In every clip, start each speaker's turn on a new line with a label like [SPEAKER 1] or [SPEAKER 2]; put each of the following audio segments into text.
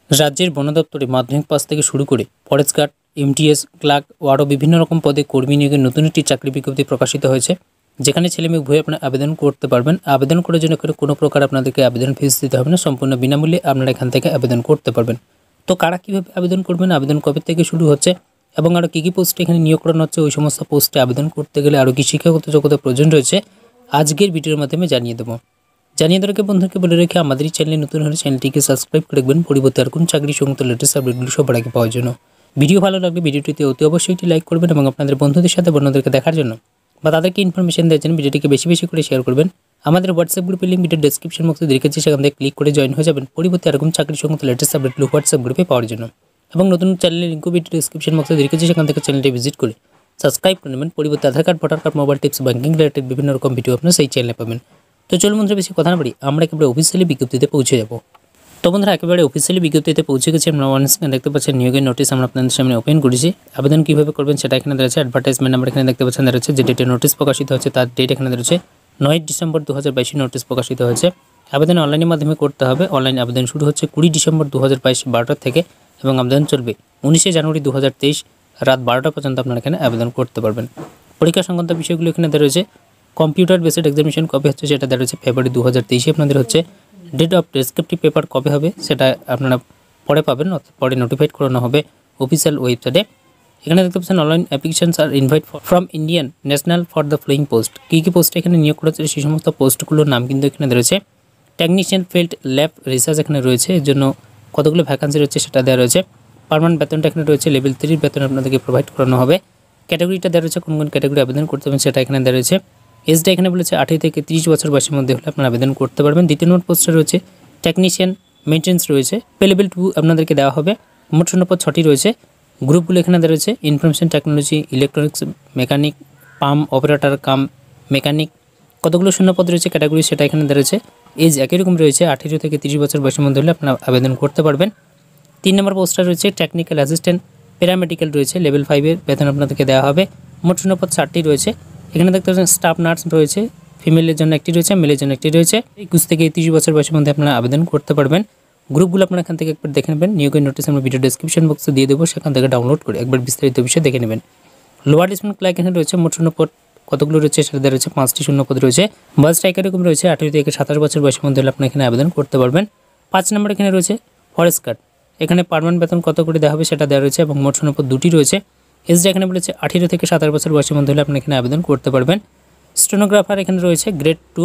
[SPEAKER 1] রাজ্যের বন দপ্তরে মাধ্যমিক পাস থেকে শুরু করে ফরেস্ট গার্ড, এমটিএস, ক্লার্ক ও আরও বিভিন্ন রকম পদে কর্মী নিয়োগের নতুন একটি চাকরি বিজ্ঞপ্তি প্রকাশিত হয়েছে, যেখানে ছেলেমেয়ে উভয়ে আপনারা আবেদন করতে পারবেন। আবেদন করার জন্য কোনো প্রকার আপনাদেরকে আবেদন ফিস দিতে হবে না, সম্পূর্ণ বিনামূল্যে আপনারা এখান থেকে আবেদন করতে পারবেন। তো কারা কীভাবে আবেদন করবেন, আবেদন কবে থেকে শুরু হচ্ছে এবং আরও কী কী পোস্টে এখানে নিয়োগ করানো হচ্ছে, ওই সমস্ত পোস্টে আবেদন করতে গেলে আরও কী শিক্ষাগত যোগ্যতার প্রয়োজন রয়েছে আজকের ভিডিওর মাধ্যমে জানিয়ে দেবো। জানিয়ে দেওয়ার বন্ধুকে বলে রেখে আমাদের এই চ্যানেলে নতুন হলে চ্যানেলটিকে সাবস্ক্রাইব করে রাখবেন, পরিবর্তে আর কোন চাকরি সংক্রান্ত লেটেস্ট আপডেটগুলো সবার আগে পাওয়ার জন্য। ভিডিও ভালো লাগলে ভিডিওটিতে অতি অবশ্যই একটি লাইক করবেন এবং আপনাদের বন্ধুদের সাথে বন্ধুদেরকে দেখার জন্য বা তাদেরকে ইনফরমেশন দেওয়ার জন্য ভিডিওটিকে বেশি বেশি করে শেয়ার করবেন। আমাদের হোয়াটসঅ্যাপ গ্রুপের লিঙ্ক ভিডিও ডেসক্রিপশন বক্সে রেখেছি, সেখান থেকে ক্লিক করে জয়েন হয়ে যাবেন, পরিবর্তে এরকম চাকরি সংক্রান্ত লেটেস্ট আপডেটগুলো হোয়াটসঅ্যাপ গ্রুপে পাওয়ার জন্য। এবং নতুন চ্যানেলের লিঙ্কও ভিডিও ডেসক্রিপশন বক্সে রেখেছি, সেখান থেকে চ্যানেলটি ভিজিট করে সাবস্ক্রাইব করে নেবেন, পরিবর্তে Aadhaar card, voter card, mobile tips, banking related বিভিন্ন রকম ভিডিও আপনারা সেই চ্যানেলে পাবেন। তো চলুন বন্ধুরা, বেশি কথা না বলি, আমরা একেবারে অফিসিয়ালি বিজ্ঞপ্তিতে পৌঁছে যাব। তো বন্ধুরা, একেবারে অফিসিয়ালি বিজ্ঞপ্তিতে পৌঁছে গেছি। আমরা অন স্ক্রিনে দেখতে পাচ্ছেন নিয়োগের নোটিশ আমরা আপনাদের সামনে ওপেন করেছি। আবেদন কীভাবে করবেন সেটা এখানে রয়েছে। অ্যাডভার্টাইজমেন্ট আমরা এখানে দেখতে পাচ্ছেন রয়েছে, যে ডেটে নোটিশ প্রকাশিত হচ্ছে তার ডেট এখানে রয়েছে 9 ডিসেম্বর 2022 নোটিশ প্রকাশিত হয়েছে। আবেদন অনলাইনের মাধ্যমে করতে হবে। অনলাইন আবেদন শুরু হচ্ছে 20 ডিসেম্বর 2022 12টা থেকে এবং আবেদন চলবে 19 জানুয়ারি 2023 রাত 12টা পর্যন্ত আপনারা এখানে আবেদন করতে পারবেন। পরীক্ষা সংক্রান্ত বিষয়গুলো এখানে রয়েছে। কম্পিউটার বেসড এক্সামিনেশন কবে হচ্ছে সেটা দেওয়া রয়েছে ফেব্রুয়ারি 2023 আপনাদের হচ্ছে। ডেট অফ ডেসক্রিপটিভ পেপার কবে হবে সেটা আপনারা পরে পাবেন, পরে নোটিফাইড করানো হবে অফিসিয়াল ওয়েবসাইটে। এখানে দেখতে পাচ্ছেন অনলাইন অ্যাপ্লিকেশনস আর invite from Indian national for the flowing post. কী কী পোস্টে এখানে নিয়োগ করা হচ্ছে সেই সমস্ত পোস্টগুলোর নাম কিন্তু এখানে রয়েছে। টেকনিশিয়ান ফিল্ড ল্যাব রিসার্চ এখানে রয়েছে, এর জন্য কতগুলো ভ্যাকান্সি রয়েছে সেটা দেওয়া রয়েছে। পার্মানেন্ট বেতনটা এখানে রয়েছে, লেভেল 3 বেতন আপনাদেরকে প্রোভাইড করানো হবে। ক্যাটাগরিটা দেওয়া রয়েছে, কোন কোন ক্যাটাগরি আবেদন করতে হবে সেটা এখানে দেওয়া রয়েছে। এজটা এখানে বলেছে 18 থেকে 30 বছর বয়সের মধ্যে হলে আপনারা আবেদন করতে পারবেন। দ্বিতীয় নম্বর পোস্টে রয়েছে টেকনিশিয়ান মেইনটেন্স রয়েছে, পে লেভেল 2 আপনাদেরকে দেওয়া হবে। মোট শূন্যপদ 6টি রয়েছে। গ্রুপগুলো এখানে দেওয়া রয়েছে information technology, electronics, mechanic, pump operator cum mechanic. কতগুলো শূন্যপদ রয়েছে ক্যাটাগরি সেটা এখানে দেওয়া রয়েছে। এজ একই রকম রয়েছে, 18 থেকে 30 বছর বয়সের মধ্যে হলে আপনারা আবেদন করতে পারবেন। 3 নম্বর পোস্টটা রয়েছে টেকনিক্যাল অ্যাসিস্ট্যান্ট প্যারামেডিক্যাল রয়েছে, লেভেল 5-এর বেতন আপনাদেরকে দেওয়া হবে। মোট শূন্যপদ 60টি রয়েছে। এখানে দেখতে পাচ্ছেন স্টাফ নার্স রয়েছে, ফিমেলের জন্য একটি রয়েছে, মেলের জন্য একটি রয়েছে। 21 থেকে 30 বছর বয়সের মধ্যে আপনারা আবেদন করতে পারবেন। গ্রুপগুলো আপনারা এখান থেকে একবার দেখে নেবেন। নিয়োগের নোটিশ আমরা ভিডিও ডেসক্রিপশন বক্সে দিয়ে দেবো, সেখান থেকে ডাউনলোড করে একবার বিস্তারিত বিষয় দেখে নেবেন। লোয়ার ডিসমেন্ট ক্লার্ক এখানে রয়েছে, মোট শূন্যপদ কতগুলো রয়েছে সেটা দেওয়া রয়েছে, 5টি শূন্যপদ রয়েছে। বয়সটা একরকম রয়েছে, 18 থেকে 27 বছর বয়সের মধ্যে হলে আপনারা এখানে আবেদন করতে পারবেন। 5 নম্বর এখানে রয়েছে ফরেস্ট গার্ড, এখানে পার্মানেন্ট বেতন কত করে দেওয়া হবে সেটা দেওয়া রয়েছে এবং মোট শূন্যপদ 2টি রয়েছে। এজটা এখানে বলেছে 18 থেকে 27 বছর বয়সের মধ্যে হলে আপনি এখানে আবেদন করতে পারবেন। স্টেনোগ্রাফার এখানে রয়েছে গ্রেড 2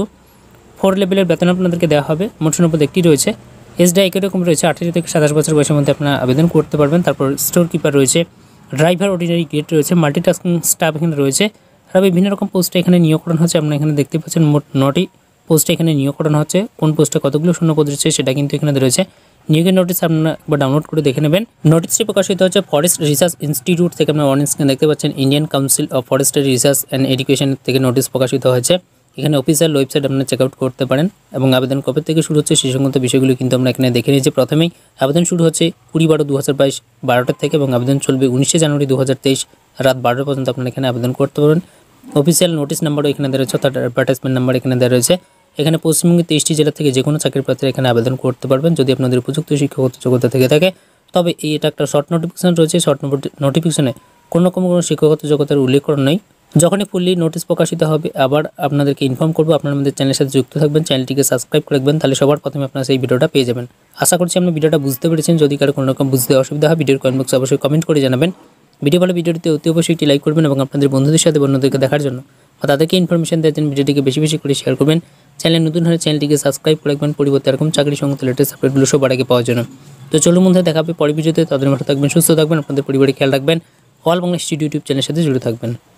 [SPEAKER 1] 4 লেভেলের বেতন আপনাদেরকে দেওয়া হবে। মোট শূন্যপদ 1টি রয়েছে। এজটা একই রকম রয়েছে, 18 থেকে 27 বছর বয়সের মধ্যে আপনারা আবেদন করতে পারবেন। তারপর স্টোর কিপার রয়েছে, ড্রাইভার অর্ডিনারি গ্রেড রয়েছে, মাল্টিটাস্কিং স্টাফ এখানে রয়েছে। আর বিভিন্ন রকম পোস্টে এখানে নিয়োগ করানো হচ্ছে। আপনারা এখানে দেখতে পাচ্ছেন মোট 9টি পোস্টে এখানে নিয়োগ করানো হচ্ছে। কোন পোস্টে কতগুলো শূন্যপদ রয়েছে সেটা কিন্তু এখানে রয়েছে। নিয়োগের নোটিশ আপনারা একবার ডাউনলোড করে দেখে নেবেন। নোটিশটি প্রকাশিত হচ্ছে ফরেস্ট রিসার্চ ইনস্টিটিউট থেকে। আপনারা অন স্ক্রিনে দেখতে পাচ্ছেন Indian council of forestry research and education থেকে নোটিশ প্রকাশিত হয়েছে। এখানে অফিসিয়াল ওয়েবসাইট আপনারা চেক আউট করতে পারেন এবং আবেদন কবে থেকে শুরু হচ্ছে সেই সংক্রান্ত বিষয়গুলো কিন্তু আমরা এখানে দেখে নিয়েছি। প্রথমেই আবেদন শুরু হচ্ছে 20/12/2022 12টা থেকে এবং আবেদন চলবে 19 জানুয়ারি 2023 রাত 12টা পর্যন্ত আপনারা এখানে আবেদন করতে পারবেন। অফিসিয়াল নোটিশ নাম্বারও এখানে দেওয়া রয়েছে, অর্থাৎ অ্যাডভার্টাইজমেন্ট নাম্বার এখানে দেওয়া রয়েছে। এখানে পশ্চিমবঙ্গের 23টি জেলা থেকে যে কোনো চাকরির প্রার্থীরা এখানে আবেদন করতে পারবেন যদি আপনাদের উপযুক্ত শিক্ষাগত যোগ্যতা থেকে থাকে। তবে এটা একটা শর্ট নোটিফিকেশন রয়েছে, শর্ট নোটিফিকেশনে কোনো শিক্ষাগত যোগ্যতার উল্লেখ করা নেই। যখনই ফুললি নোটিশ প্রকাশিত হবে আবার আপনাদেরকে ইনফর্ম করবো। আপনারা আমাদের চ্যানেলের সাথে যুক্ত থাকবেন, চ্যানেলটিকে সাবস্ক্রাইব করে রাখবেন, তাহলে সবার প্রথমে আপনারা সেই ভিডিওটা পেয়ে যাবেন। আশা করছি আপনি ভিডিওটা বুঝতে পেরেছেন। যদি কারো কোনো রকম বুঝতে অসুবিধা হয় ভিডিওর কমেন্ট বক্সে অবশ্যই কমেন্ট করে জানাবেন। ভিডিও ভালো ভিডিওটিতে অতি অবশ্যই একটি লাইক করবেন এবং আপনাদের বন্ধুদের সাথে বন্ধুদেরকে দেখার জন্য বা তাদেরকে ইনফরমেশন দেওয়ার জন্য ভিডিওটিকে বেশি বেশি করে শেয়ার করবেন। চ্যানেল নতুন হলে চ্যানেলটিকে সাবস্ক্রাইব করে রাখবেন, পরিবর্তে এরকম চাকরি সংক্রান্ত লেটেস্ট আপডেটগুলো সবার আগে পাওয়ার জন্য। তো চলুন বন্ধুরা, দেখা হবে পরের ভিডিওতে। তাদের ভালো থাকবেন, সুস্থ থাকবেন, আপনাদের পরিবারে খেয়াল রাখবেন। অল বাংলা ইনস্টিটিউট ইউটিউব চ্যানেলের সাথে জুড়ে থাকবেন।